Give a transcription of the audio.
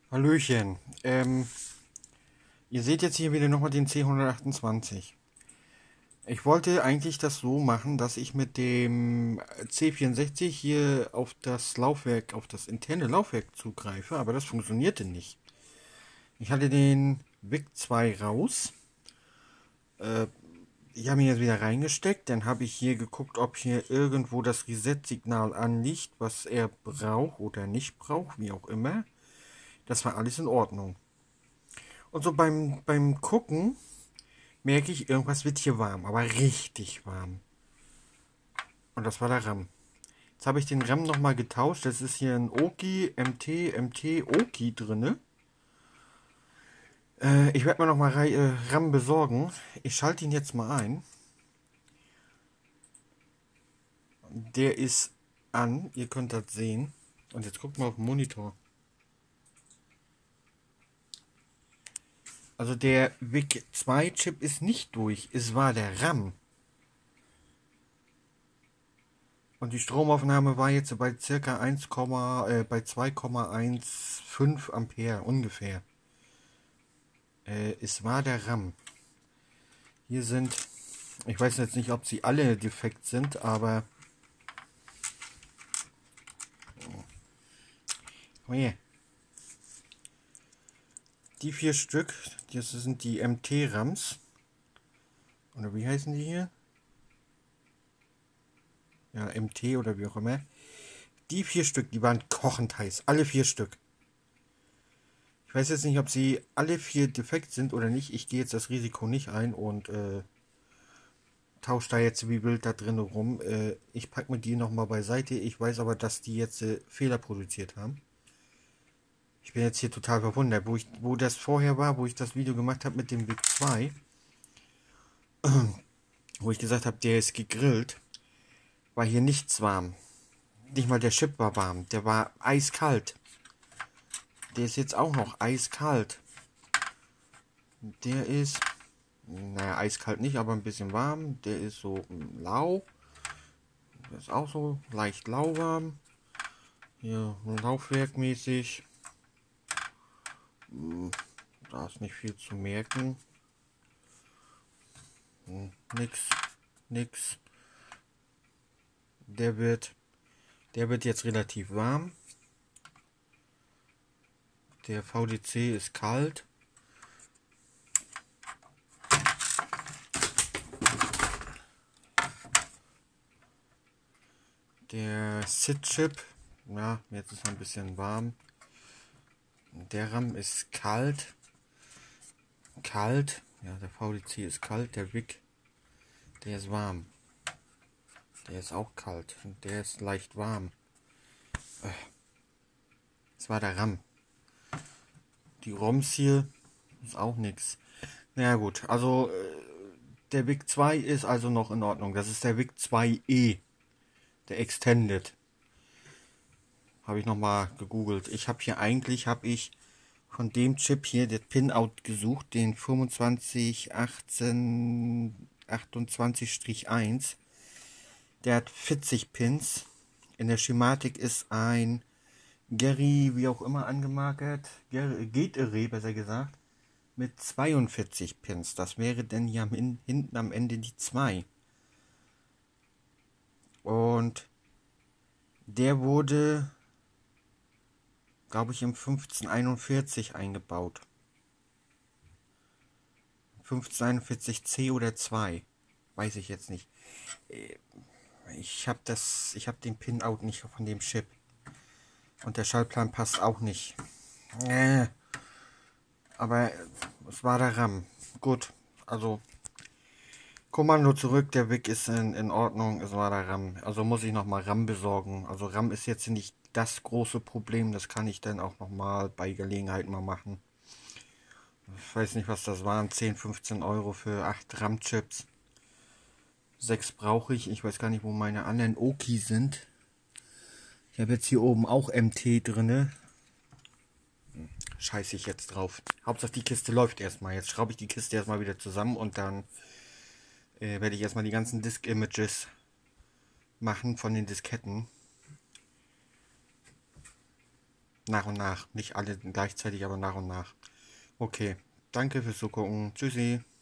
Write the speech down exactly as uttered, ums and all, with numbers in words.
Hallöchen. Ähm, ihr seht jetzt hier wieder nochmal den C hundertachtundzwanzig. Ich wollte eigentlich das so machen, dass ich mit dem C vierundsechzig hier auf das Laufwerk, auf das interne Laufwerk zugreife, aber das funktionierte nicht. Ich hatte den V I C zwei raus. Äh, ich habe ihn jetzt wieder reingesteckt. Dann habe ich hier geguckt, ob hier irgendwo das Reset-Signal anliegt, was er braucht oder nicht braucht, wie auch immer. Das war alles in Ordnung. Und so beim, beim Gucken merke ich, irgendwas wird hier warm, aber richtig warm. Und das war der RAM. Jetzt habe ich den RAM nochmal getauscht. Das ist hier ein Oki M T M T Oki drinne. Äh, ich werde mir nochmal äh, RAM besorgen. Ich schalte ihn jetzt mal ein. Der ist an. Ihr könnt das sehen. Und jetzt guckt mal auf den Monitor. Also der V I C zwei Chip ist nicht durch. Es war der RAM. Und die Stromaufnahme war jetzt bei circa eins, äh, bei zwei Komma fünfzehn Ampere ungefähr. Äh, es war der RAM. Hier sind, ich weiß jetzt nicht, ob sie alle defekt sind, aber oh yeah. Die vier Stück, das sind die M T-Rams. Oder wie heißen die hier? Ja, M T oder wie auch immer. Die vier Stück, die waren kochend heiß. Alle vier Stück. Ich weiß jetzt nicht, ob sie alle vier defekt sind oder nicht. Ich gehe jetzt das Risiko nicht ein und äh, tausche da jetzt wie wild da drin rum. Äh, ich packe mir die nochmal beiseite. Ich weiß aber, dass die jetzt äh, Fehler produziert haben. Ich bin jetzt hier total verwundert, wo, ich, wo das vorher war, wo ich das Video gemacht habe mit dem V I C zwei. Wo ich gesagt habe, der ist gegrillt. War hier nichts warm. Nicht mal der Chip war warm. Der war eiskalt. Der ist jetzt auch noch eiskalt. Der ist, naja, eiskalt nicht, aber ein bisschen warm. Der ist so lau. Der ist auch so leicht lauwarm. Hier laufwerkmäßig. Da ist nicht viel zu merken. Nix, nix. Der wird, der wird jetzt relativ warm. Der V D C ist kalt. Der S I D-Chip, ja, jetzt ist er ein bisschen warm. Der RAM ist kalt. Kalt. Ja, der V D C ist kalt. Der V I C, der ist warm. Der ist auch kalt. Und der ist leicht warm. Das war der RAM. Die ROMs hier ist auch nichts. Naja gut, also der V I C zwei ist also noch in Ordnung. Das ist der V I C zwei E. Der Extended. Habe ich nochmal gegoogelt. Ich habe hier eigentlich, habe ich von dem Chip hier den Pinout gesucht, den fünfundzwanzig achtzehn achtundzwanzig eins. Der hat vierzig Pins. In der Schematik ist ein Gary, wie auch immer angemarkert, Gate-Array besser gesagt, mit zweiundvierzig Pins. Das wäre dann hier hinten am Ende die zwei. Und der wurde, glaube ich, im fünfzehnhunderteinundvierzig eingebaut. fünfzehnhunderteinundvierzig C oder zwei. Weiß ich jetzt nicht. Ich habe das, ich habe den Pinout nicht von dem Chip. Und der Schaltplan passt auch nicht. Äh, aber es war der RAM. Gut, also Kommando zurück, der V I C ist in, in Ordnung, es war der RAM. Also muss ich nochmal RAM besorgen. Also RAM ist jetzt nicht das große Problem, das kann ich dann auch nochmal bei Gelegenheit mal machen. Ich weiß nicht, was das waren, zehn, fünfzehn Euro für acht RAM-Chips. sechs brauche ich, ich weiß gar nicht, wo meine anderen Oki sind. Ich habe jetzt hier oben auch M T drinne. Scheiße ich jetzt drauf. Hauptsache die Kiste läuft erstmal. Jetzt schraube ich die Kiste erstmal wieder zusammen und dann äh, werde ich erstmal die ganzen Disk-Images machen von den Disketten. Nach und nach. Nicht alle gleichzeitig, aber nach und nach. Okay. Danke fürs Zugucken. Tschüssi.